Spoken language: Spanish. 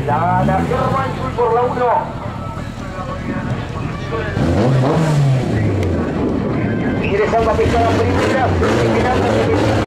La Germán por la 1. Ingresando a pescar a primera.